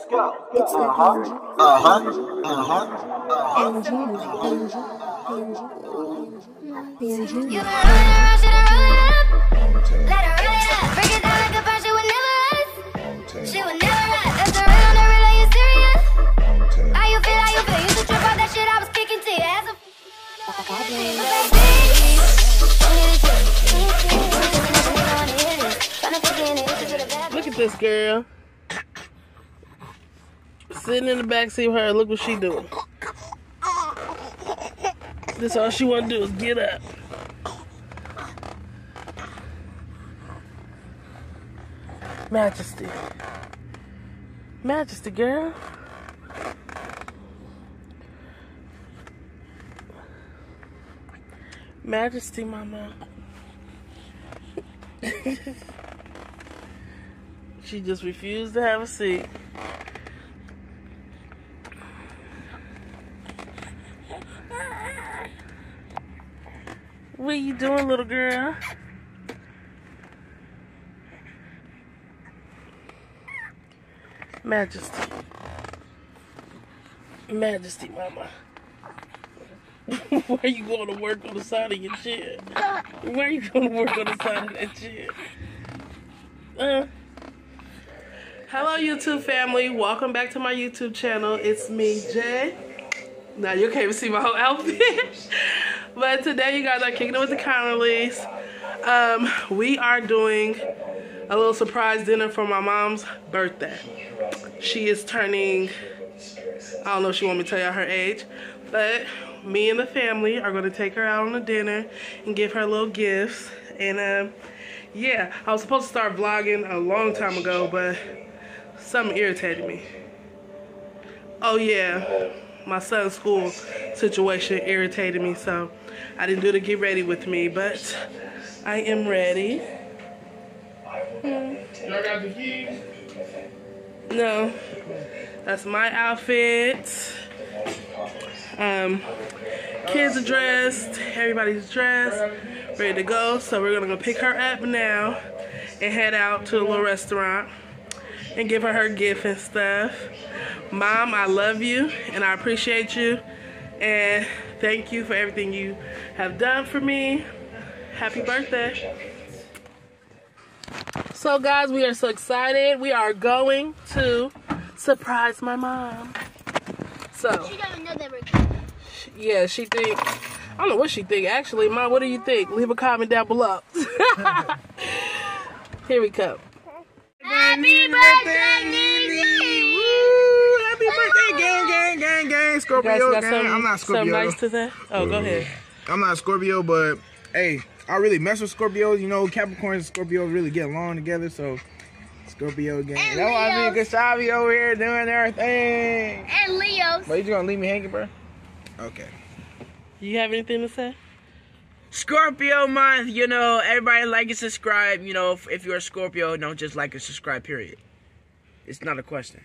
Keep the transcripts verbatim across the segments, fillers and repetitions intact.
go. Uh-huh. Uh-huh. Uh-huh. You better run it around, should I roll it up? Let her roll it up. Break it down like a punch, she would never run. She would never run. That's a real on the real, are you serious? How you feel, how you feel? You should trip off that shit I was kicking to you. As a look at this girl. Sitting in the back seat with her. Look what she doing. This all she want to do is get up. Majesty. Majesty, girl. Majesty, mama. She just refused to have a seat. What are you doing, little girl? Majesty. Majesty, mama. Why are you going to work on the side of your chair? Why are you going to work on the side of that chair? Uh. Hello, YouTube family. Welcome back to my YouTube channel. It's me, Jay. Now, you can't even see my whole outfit. But today, you guys are kicking it with the Connerlys. Um, we are doing a little surprise dinner for my mom's birthday. She is turning, I don't know if she want me to tell y'all her age, but me and the family are going to take her out on a dinner and give her little gifts. And um, yeah, I was supposed to start vlogging a long time ago, but something irritated me. Oh yeah, my son's school situation irritated me, so I didn't do the get ready with me, but I am ready. Hmm. Y'all got the keys? No, that's my outfit. Um, kids are dressed, everybody's dressed, ready to go. So we're gonna go pick her up now and head out to a little restaurant and give her her gift and stuff. Mom, I love you and I appreciate you and thank you for everything you have done for me. Happy birthday. So guys, we are so excited. We are going to surprise my mom. So She doesn't know that we're coming. yeah, she think, I don't know what she think actually. Mom, what do you think? Leave a comment down below. Here we come. Happy birthday, Nene! Woo! Happy birthday, gang, gang, gang, gang. Scorpio, You guys got gang. something, I'm not Scorpio. something nice to say? Oh, go ahead. I'm not Scorpio, but hey, I really mess with Scorpios. You know, Capricorns and Scorpios really get along together, so Scorpio gang. And That's why I Leos. mean, Kasabi over here doing everything. And Leos. But you just gonna leave me hanging, bro? Okay. You have anything to say? Scorpio month, you know, everybody like and subscribe. You know, if, if you're a Scorpio, don't just like and subscribe, period. It's not a question.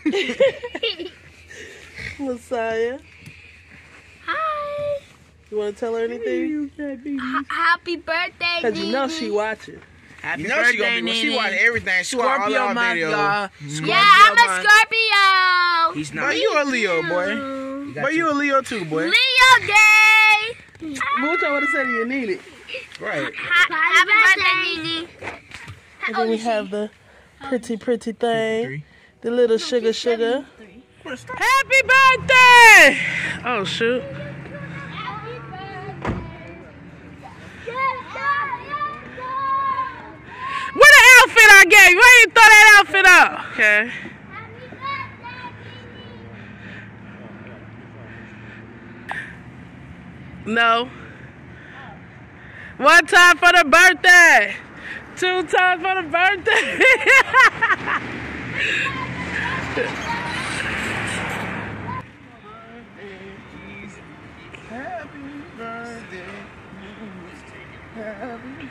Messiah, Hi. you want to tell her anything? H- happy birthday, Because you know Nene. she watching. Happy You know she gonna birthday, be, she Nene. watch everything. She watch all Scorpio our month, videos. y'all. Yeah, I'm a month. Scorpio. He's not. But you a Leo, boy. You got But you a Leo too, boy. Leo Day. What y'all want to say to your Nene? Right. Happy birthday, Nene. And then we have the pretty, pretty thing. The little sugar, sugar. Happy birthday! Oh, shoot. What an outfit I gave you? Why you throw that outfit up? Okay. No. One time for the birthday. Two times for the birthday. Happy birthday. Happy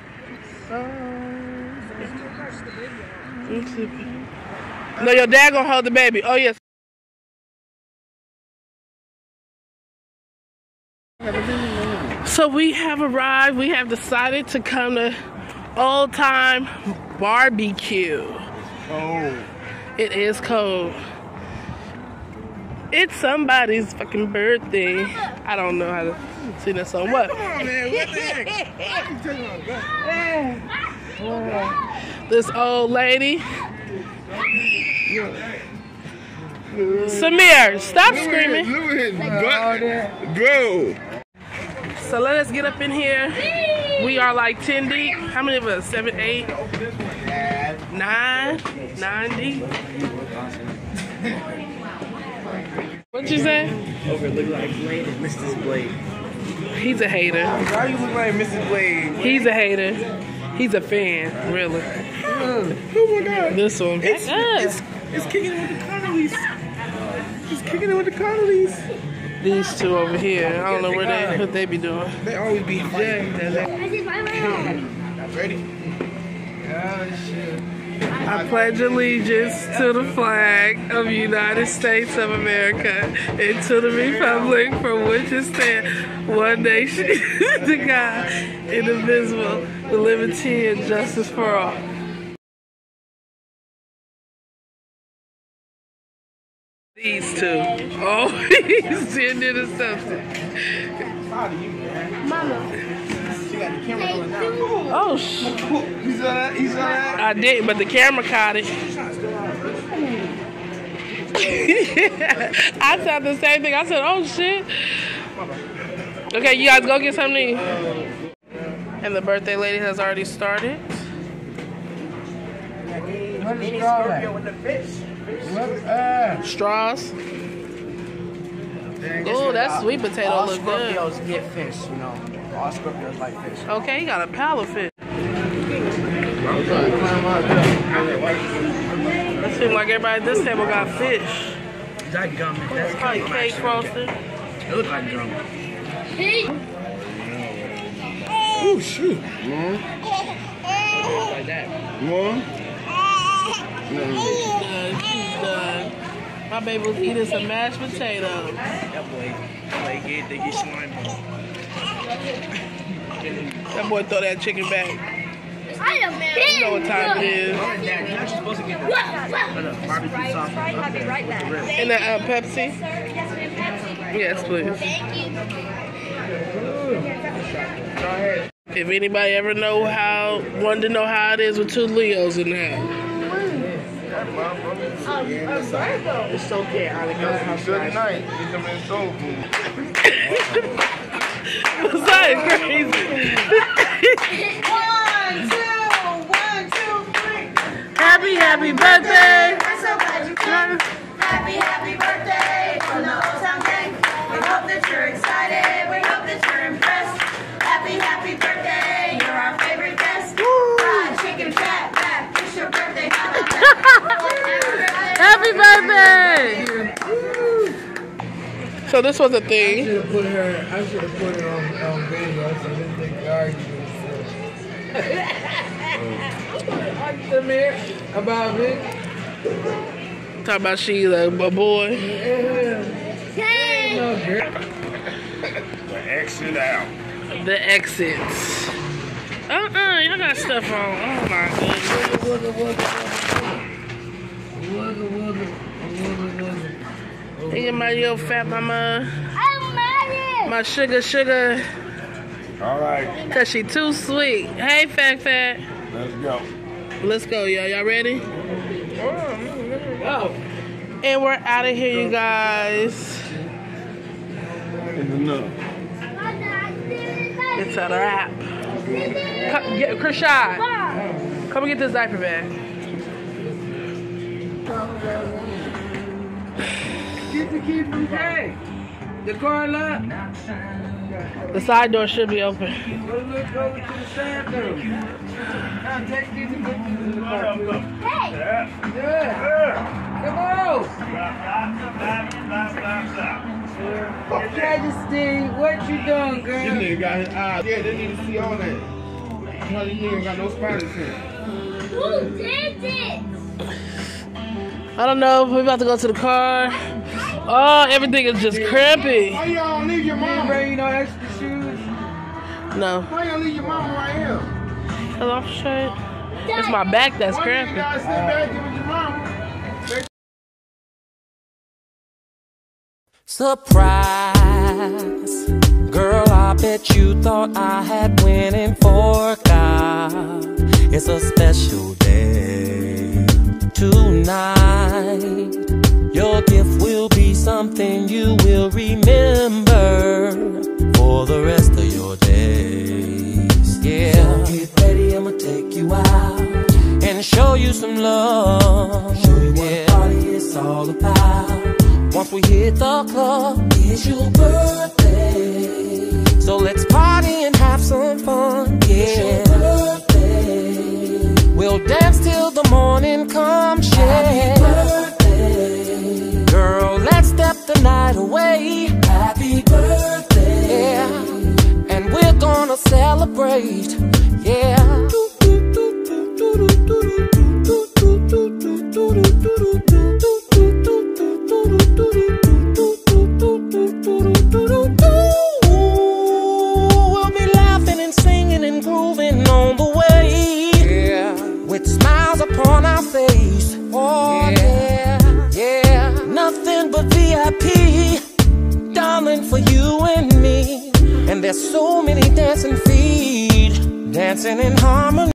No, your dad gonna hold the baby. Oh, yes. So we have arrived. We have decided to come to Old Time Barbecue. Oh. It is cold. It's somebody's fucking birthday. I don't know how to sing that song. What? Come on, man. What the heck? What are you talking about? This old lady. Samir, stop screaming. Bro. So let us get up in here. We are like ten deep. How many of us? Seven, eight, nine, nine deep. What you say? Over look like Blade and Missus Blade. He's a hater. Why you look like Missus Blade? He's a hater. He's a fan, really. Oh my God. This one. It's, it's, it's kicking it with the Connollys. It's kicking it with the Connollys. These two over here. I don't know where they what they be doing. They always be jacked. I did my round. Ready? Oh shit. I pledge allegiance to the flag of the United States of America and to the republic for which it stands, one nation, to God, indivisible, with liberty and justice for all. These two. Oh, he's sending or something. Mama. She got the camera going down. Oh, sh. You saw that? You saw that? I did, but the camera caught it. I said the same thing. I said, oh shit. Okay, you guys go get something to eat. And the birthday lady has already started. What is Scorpio with the fish? What? Uh, Straws. Oh, that sweet potato all look good. Scorpios get fish, you know. All Scorpios like fish. Okay, you got a pile of fish. It seems like everybody at this table got fish. Is that gum? That's Probably gum, cake actually. frosted. It looks like gum. Oh shoot. Like that. Mom? She's done. She's done. My baby was eating some mashed potatoes. That boy, like it, they get slime. That boy throw that chicken back. I am man. You know what time it is. Dad, you're not supposed to get the, the barbecue sauce. I'll be right back. And the uh, Pepsi? Yes, please. If anybody ever know how, wanted to know how it is with two Leos in the house. It's okay, Alec. Good night. Get them in soul food. Was that crazy? One, two, one, two, three. Happy, happy birthday. We're so glad you came. Happy, happy birthday from the Old Town Gang. We hope that you're excited. We hope that you're impressed. Happy, happy birthday. You're our favorite guest. Fried chicken, fat, fat. It's your birthday. Happy birthday. So this was a thing. should have put her. I should have put her on, on video so this nigga argued. Samir, about me. Talk about she like a boy. Yeah. No, girl. The exit out. The exits. Uh-uh, y'all got stuff on. Oh my goodness. Wugga, wugga, wugga, wugga, wugga, wugga. Look at my little fat mama. I'm mad. My sugar sugar. All right. Cause she too sweet. Hey, fat fat. Let's go. Let's go, y'all. Y'all ready? Oh. And we're out of here, you guys. It's enough. It's a wrap. Come, get, Krishad, come and get this diaper bag. Get the key from Kay. The car locked. The side door should be open. Let's look over to the side door. Now take these and put these in the car. Hey. Yeah. Come on. Majesty, what you doing, This girl? nigga got his eyes. Yeah, they need to see all that. This nigga got no spiders in. Who did it? I don't know. We're about to go to the car. Oh, everything is just crampy. Why y'all don't leave your You mama? bring no extra shoes? No. Why y'all leave your mama right here? Hello, straight. It's my back that's Why you crampy. gotta sit back here with your mama? Surprise, girl, I bet you thought I had went and forgot. It's a special day tonight. Your gift will be something you will remember for the rest of your days. Yeah, so get ready, I'ma take you out and show you some love. Show you what yeah. party is all about. Once we hit the club, it's your birthday. So let's party and have some fun, yeah. It's your birthday. We'll dance till the morning comes, yeah. Happy birthday. Girl, let's step the night away. Happy birthday. Yeah, and we're gonna celebrate, yeah. We'll be laughing and singing and grooving on the way, yeah. With smiles upon our face, oh yeah, yeah, yeah. Nothing but V I P, darling, for you and me. And there's so many dancing feet, dancing in harmony.